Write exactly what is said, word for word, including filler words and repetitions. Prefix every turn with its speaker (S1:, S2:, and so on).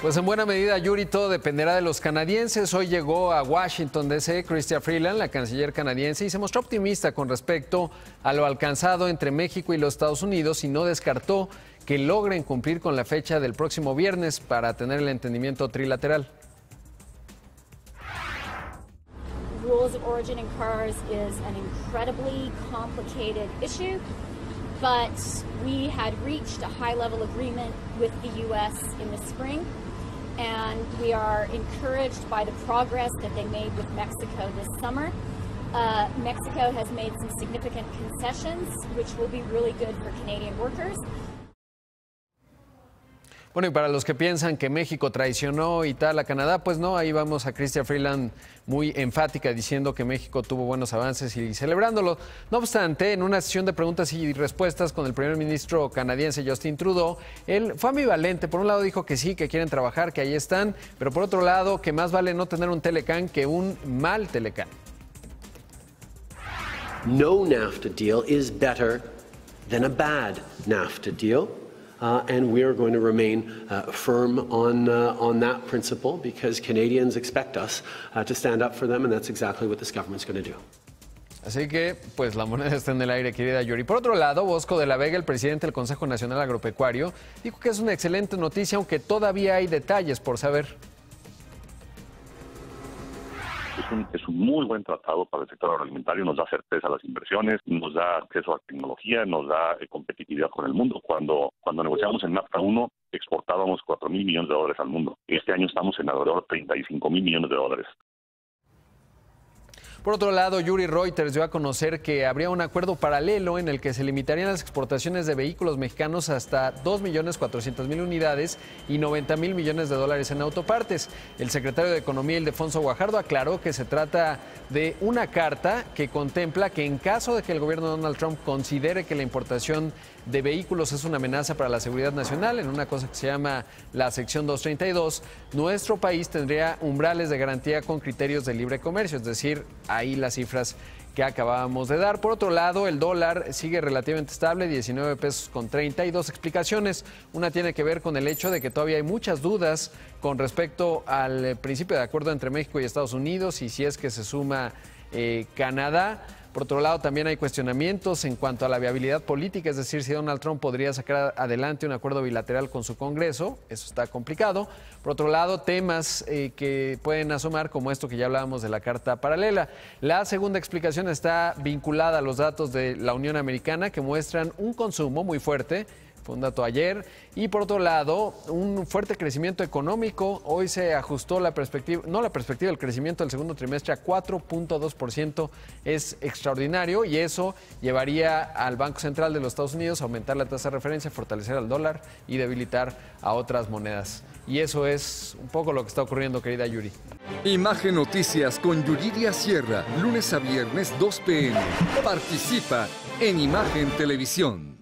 S1: Pues en buena medida, Yuri, todo dependerá de los canadienses. Hoy llegó a Washington, D C, Chrystia Freeland, la canciller canadiense, y se mostró optimista con respecto a lo alcanzado entre México y los Estados Unidos y no descartó que logren cumplir con la fecha del próximo viernes para tener el entendimiento trilateral.
S2: Rules of origin in cars is an incredibly complicated issue, but we had reached a high-level agreement with the U S in the spring, and we are encouraged by the progress that they made with Mexico this summer. Uh, Mexico has made some significant concessions, which will be really good for Canadian workers.
S1: Bueno, y para los que piensan que México traicionó y tal a Canadá, pues no, ahí vamos a Chrystia Freeland muy enfática diciendo que México tuvo buenos avances y celebrándolo. No obstante, en una sesión de preguntas y respuestas con el primer ministro canadiense Justin Trudeau, él fue ambivalente. Por un lado dijo que sí, que quieren trabajar, que ahí están, pero por otro lado que más vale no tener un Telecán que un mal Telecán.
S3: No NAFTA deal is better than a bad NAFTA deal. Uh, and we are going to remain uh, firm on, uh, on that principle because Canadians expect us uh, to stand up for them, and that's exactly what this government's going to do.
S1: Así que, pues la moneda está en el aire, querida Yuri. Por otro lado, Bosco de la Vega, el presidente del Consejo Nacional Agropecuario, dijo que es una excelente noticia, aunque todavía hay detalles por saber.
S4: Es un, es un muy buen tratado para el sector agroalimentario, nos da certeza a las inversiones, nos da acceso a tecnología, nos da eh, competitividad con el mundo. Cuando, cuando negociamos en NAFTA uno, exportábamos cuatro mil millones de dólares al mundo. Este año estamos en alrededor de treinta y cinco mil millones de dólares.
S1: Por otro lado, Yuri, Reuters dio a conocer que habría un acuerdo paralelo en el que se limitarían las exportaciones de vehículos mexicanos hasta dos millones cuatrocientas mil unidades y noventa mil millones de dólares en autopartes. El secretario de Economía, Ildefonso Guajardo, aclaró que se trata de una carta que contempla que en caso de que el gobierno de Donald Trump considere que la importación de vehículos es una amenaza para la seguridad nacional, en una cosa que se llama la sección doscientos treinta y dos, nuestro país tendría umbrales de garantía con criterios de libre comercio, es decir, ahí las cifras que acabábamos de dar. Por otro lado, el dólar sigue relativamente estable, diecinueve pesos con treinta, y dos explicaciones. Una tiene que ver con el hecho de que todavía hay muchas dudas con respecto al principio de acuerdo entre México y Estados Unidos y si es que se suma eh, Canadá. Por otro lado, también hay cuestionamientos en cuanto a la viabilidad política, es decir, si Donald Trump podría sacar adelante un acuerdo bilateral con su Congreso, eso está complicado. Por otro lado, temas eh, que pueden asomar, como esto que ya hablábamos de la carta paralela. La segunda explicación está vinculada a los datos de la Unión Americana, que muestran un consumo muy fuerte. Fue un dato ayer. Y por otro lado, un fuerte crecimiento económico. Hoy se ajustó la perspectiva, no la perspectiva del crecimiento del segundo trimestre a cuatro punto dos por ciento. Es extraordinario y eso llevaría al Banco Central de los Estados Unidos a aumentar la tasa de referencia, fortalecer al dólar y debilitar a otras monedas. Y eso es un poco lo que está ocurriendo, querida Yuri.
S5: Imagen Noticias con Yuridia Sierra, lunes a viernes dos p m Participa en Imagen Televisión.